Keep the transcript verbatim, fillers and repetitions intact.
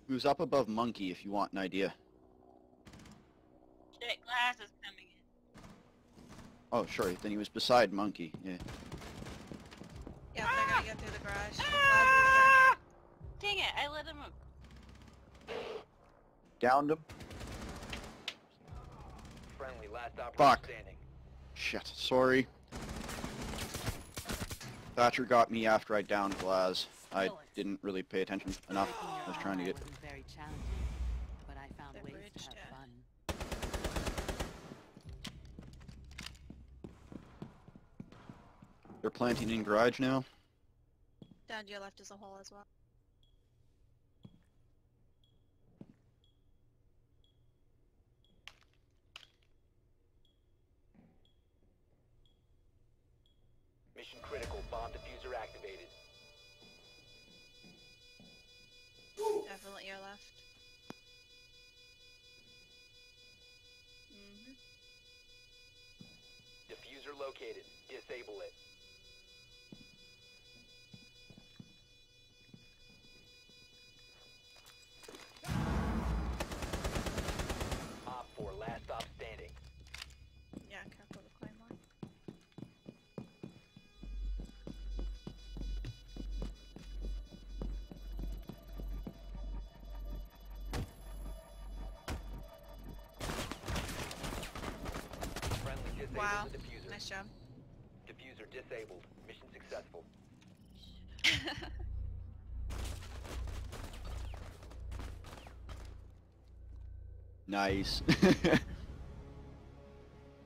He was up above Monkey, if you want an idea. Shit, glass is coming in. Oh, sure. Then he was beside Monkey. Yeah. Yeah, they're gonna get through the garage. Ah! Dang it, I let him... Downed him. Friendly, last operator Fuck. standing. Shit. Sorry. Thatcher got me after I downed Glaz. I didn't really pay attention enough. I was trying to get... wasn't very challenging, but I found The ways bridge to have dead. fun. They're planting in garage now. Down to your left is a hole as well. Mission critical. Bomb diffuser activated. Definitely your left. Mm-hmm. Diffuser located. Disable it. Op four, last stop standing. Yeah, careful with the claymore. Friendly disabled Wow. the diffuser. Nice job. Diffuser disabled. Mission successful. Nice.